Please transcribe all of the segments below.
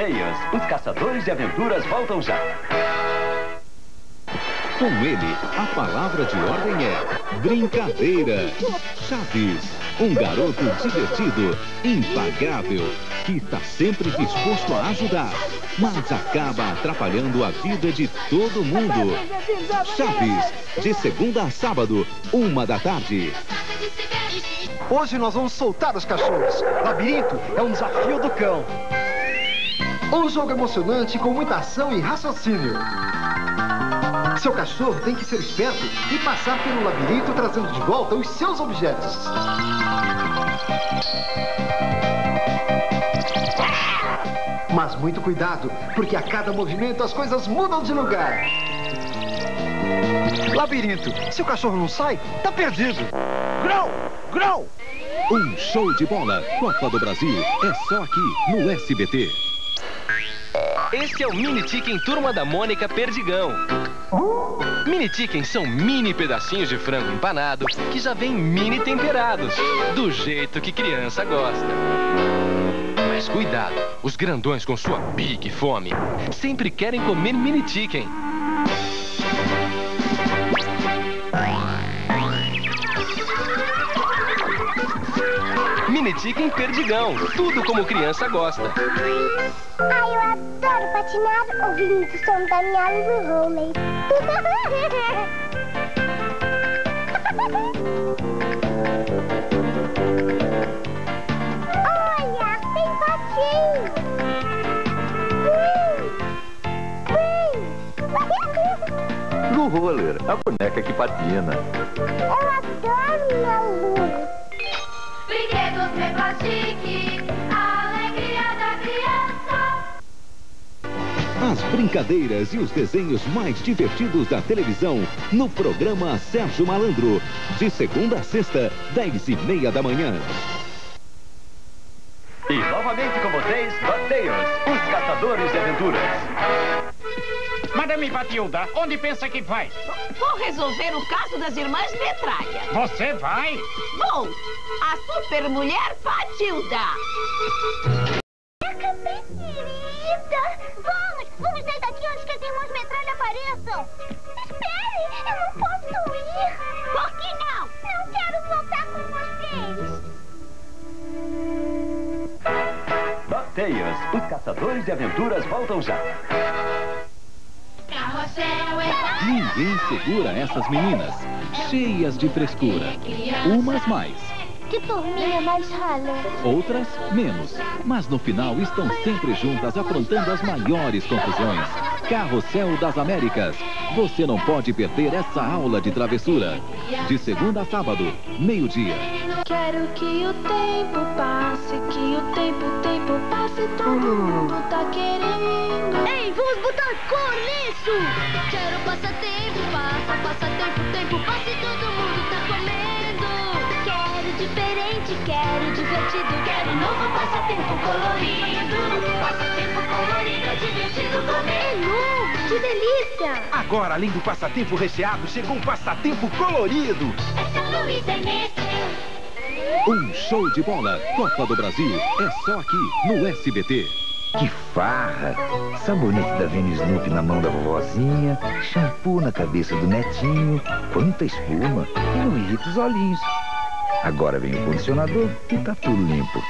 Bateias, os caçadores de aventuras voltam já. Com ele, a palavra de ordem é brincadeira. Chaves, um garoto divertido, impagável, que está sempre disposto a ajudar, mas acaba atrapalhando a vida de todo mundo. Chaves, de segunda a sábado, 13h. Hoje nós vamos soltar os cachorros. Labirinto é um desafio do cão. Um jogo emocionante com muita ação e raciocínio. Seu cachorro tem que ser esperto e passar pelo labirinto trazendo de volta os seus objetos. Mas muito cuidado, porque a cada movimento as coisas mudam de lugar. Labirinto, se o cachorro não sai, tá perdido. Grau! Grau! Um show de bola. Copa do Brasil é só aqui no SBT. Esse é o Mini Chicken Turma da Mônica Perdigão. Mini Chicken são mini pedacinhos de frango empanado que já vêm mini temperados, do jeito que criança gosta. Mas cuidado, os grandões com sua big fome sempre querem comer Mini Chicken. Mini Chicken Perdigão, tudo como criança gosta. Ai, eu adoro patinar ouvindo o som da minha Lulu Holley. Olha, tem patinho. Lulu Roller, a boneca que patina. Eu adoro minha Lulu. Brinquedos Peppa Chique, a alegria da criança. As brincadeiras e os desenhos mais divertidos da televisão no programa Sérgio Malandro. De segunda a sexta, 10h30. E novamente com vocês, Bateias, os caçadores de aventuras. Madame Batilda, onde pensa que vai? Vou resolver o caso das irmãs Metralha. Você vai? Vou! A super mulher Batilda. Querida, vamos sair daqui antes que as irmãs Metralha apareçam. Espere, eu não posso ir. Por que não? Eu quero voltar com vocês. Bateias, os caçadores de aventuras voltam já. Ninguém segura essas meninas, cheias de frescura. Umas mais, Que turminha mais rala. outras menos. Mas no final estão sempre juntas, aprontando as maiores confusões. Carrossel das Américas. Você não pode perder essa aula de travessura. De segunda a sábado, 12h. Quero que o tempo passe, que o tempo passe, todo mundo tá querendo. Ei, vamos botar cor nisso. Quero passatempo, tempo passe, todo mundo tá comendo. Quero diferente, quero divertido. Quero novo passatempo colorido. Passatempo colorido, é divertido comer. É novo, que delícia. Agora, além do passatempo recheado, chegou um passatempo colorido. É São Luís, é Nestlé. Um show de bola. Copa do Brasil é só aqui no SBT. Que farra! Sabonete da Vênia Snoopy na mão da vovozinha, shampoo na cabeça do netinho, quanta espuma, e não irrita os olhinhos. Agora vem o condicionador e tá tudo limpo.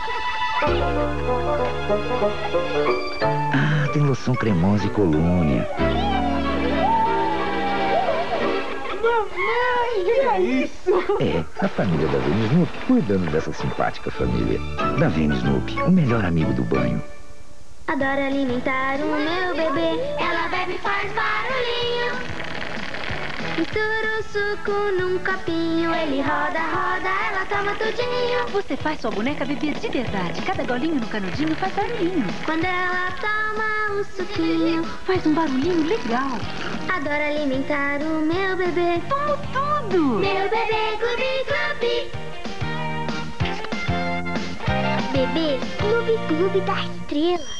Ah, tem loção cremosa e colônia. Mamãe, que é isso? É, a família da Vênia Snoopy cuidando dessa simpática família. Da Vênia Snoopy, o melhor amigo do banho. Adoro alimentar o meu bebê. Ela bebe e faz barulhinho. Mistura o suco num copinho. Ele roda, roda, ela toma tudinho. Você faz sua boneca beber de verdade. Cada golinho no canudinho faz barulhinho. Quando ela toma o suquinho, Faz um barulhinho legal. adoro alimentar o meu bebê. Como tudo! Meu bebê Gloob Gloob. Bebê Gloob Gloob da estrela.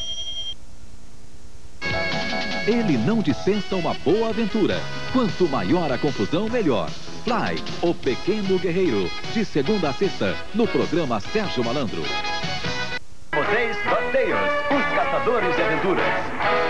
Ele não dispensa uma boa aventura. Quanto maior a confusão, melhor. Fly, o Pequeno Guerreiro. De segunda a sexta, no programa Sérgio Malandro. Vocês, DuckTales, os caçadores de aventuras.